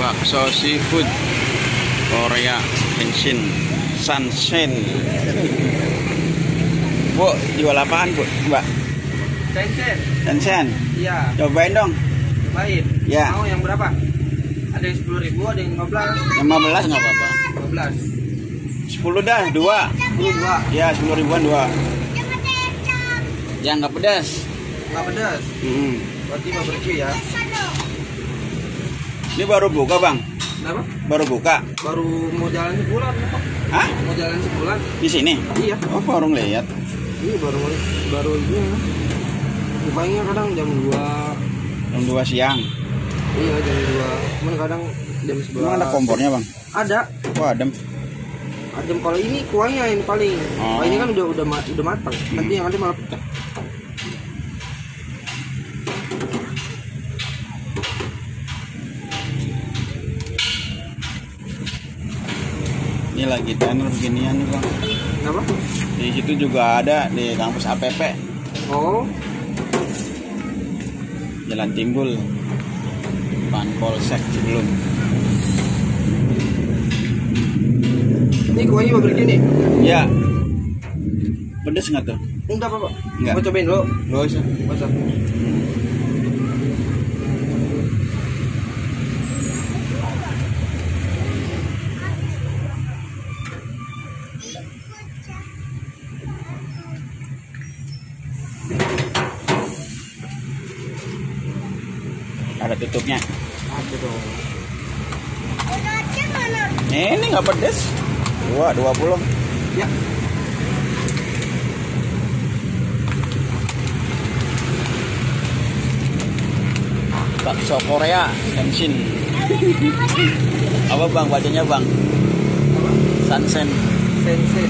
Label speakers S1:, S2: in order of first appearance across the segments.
S1: bakso seafood Korea Henshin Sansen. Bu, jual apaan Bu? Mbak?
S2: Sensen.
S1: Sansen?
S2: Iya.
S1: Cobain dong.
S2: Cobain.
S1: Ya.
S2: Mau yang berapa? Ada yang 10.000, ada yang 15.
S1: 15 nggak apa-apa.
S2: 15.
S1: 10 dah, 2.
S2: 2.
S1: Ya, 10 ribuan 2. Yang nggak pedas.
S2: Nggak pedas. Berarti barbecue ya.
S1: Ini baru buka Bang?
S2: Kenapa?
S1: Baru buka?
S2: Baru mau jalan sebulan.
S1: Hah?
S2: Mau jalan sebulan.
S1: Di sini?
S2: Iya.
S1: Oh, baru lihat.
S2: Ini baru ini. Bukanya kadang jam 2.
S1: Jam 2 siang.
S2: Iya, jam 2. Cuman kadang jam 11.
S1: Emang ada kompornya Bang?
S2: Ada.
S1: Oh, adem.
S2: Adem. Kalau ini kuahnya ini paling.
S1: Oh.
S2: Kalau ini kan udah matang. Nanti yang ada malah pecah.
S1: Ini lagi tenor beginian nih Bang.
S2: Kenapa?
S1: Di situ juga ada di kampus APP.
S2: Oh.
S1: Jalan Timbul. Depan Polsek sebelum.
S2: Ini kuahnya barbecue nih?
S1: Ya. Pedes nggak tuh?
S2: Enggak apa-apa.
S1: Enggak.
S2: Mau cobain dulu.
S1: Gak usah.
S2: Masa?
S1: Ada tutupnya.
S2: Ada dong.
S1: Ini nggak pedes. 20.
S2: Ya.
S1: Bakso Korea Henshin. Apa Bang bacanya Bang? Sansen.
S2: Sensen.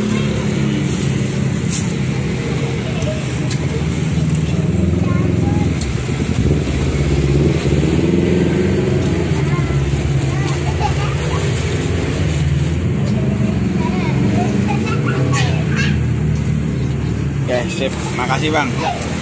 S1: Oke, sip. Makasih Bang.